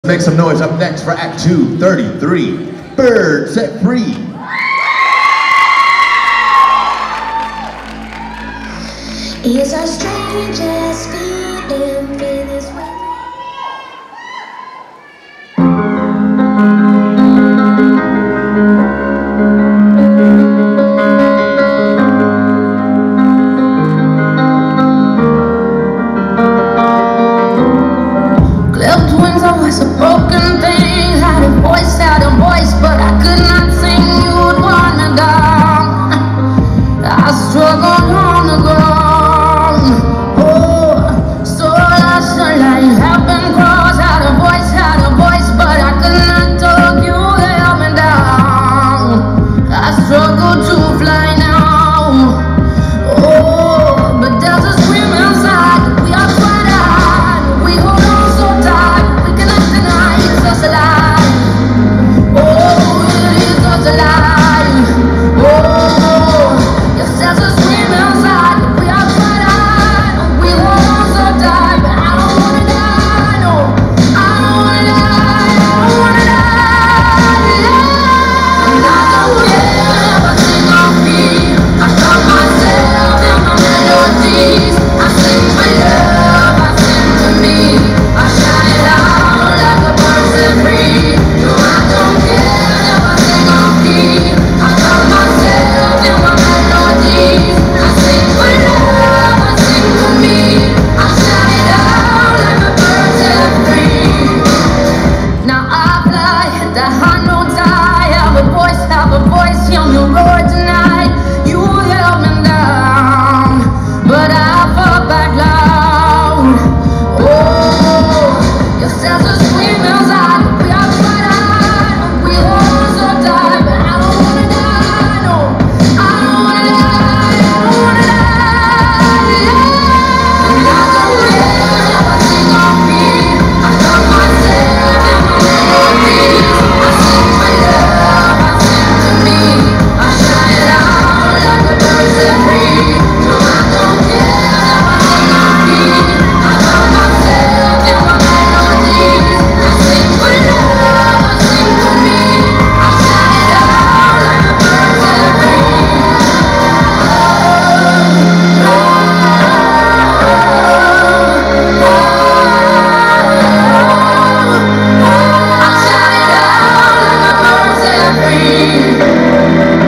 Make some noise. Up next for Act 2, 33, Bird Set Free. It's our strangest feeling, feel this way. Clipped wings, I was a broken thing. Had a voice, but I could not sing. You would wanna down. I struggled on the ground. Oh, so last night have been crossed. Had a voice, but I could not talk. You held me down. I struggle to fly now. Oh, but there's a scream inside. We are wide-eyed. We hold on so tight. We cannot deny it's us alive. Oh, it is us alive. Oh, yes, there's a scream inside. We are wide-eyed. We hold on so tight. But I don't wanna die, no. I don't wanna die. I don't wanna die. And I don't care if I sing off beat. I found myself in my melodies. I sing for love, I sing for me. I shout it out like a bird set free. No, I don't care if I sing off beat. I found myself in my melodies. I sing for love, I sing for me. I shout it out like a bird set free. Now I fly, the high notes I have a voice, hear me roar tonight. You held me down, but I fought back loud. Oh, yes, there's a scream inside. We are wide-eyed, we hold on so tight. But I don't wanna die, no. I don't wanna die, I don't wanna die. And I don't care if I sing off beat. I found myself in my melodies. I sing for love, I sing for me. I shout it out like a bird set free. No, I don't care if I sing off beat. I found myself in my melodies. I sing for love, I sing for me. I shout it out like a bird set free. I shout it out like a bird set free.